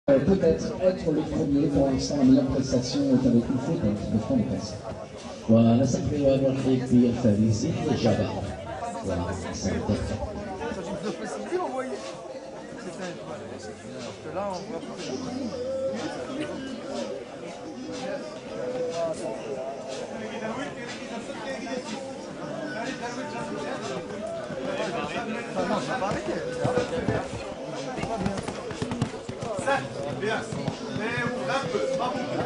Peut-être être le premier. Pour l'instant, la meilleure prestation est avec une faute de fond de passe. ونستقبل ونرحب بالفارس الجبل وصندوق. Bien. Mais on un peu, pas beaucoup.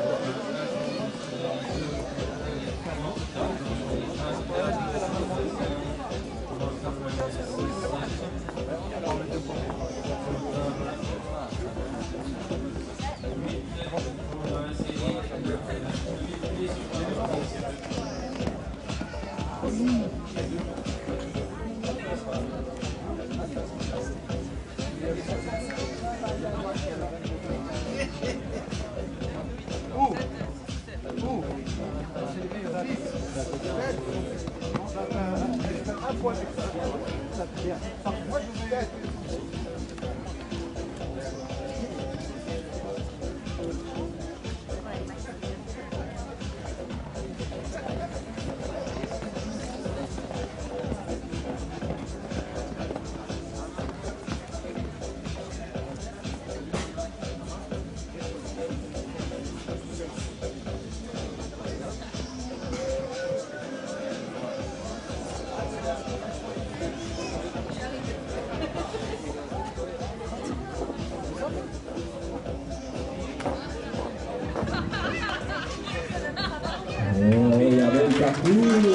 Moi je voulais Et avec un coup.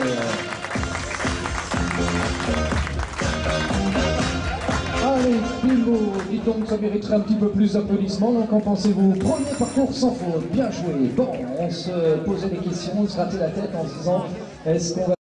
Allez, Bingo, dites donc, ça mériterait un petit peu plus d'applaudissements. Donc, qu'en pensez-vous? Premier parcours sans faute, bien joué. Bon, on se posait des questions, on se grattait la tête en se disant, est-ce qu'on va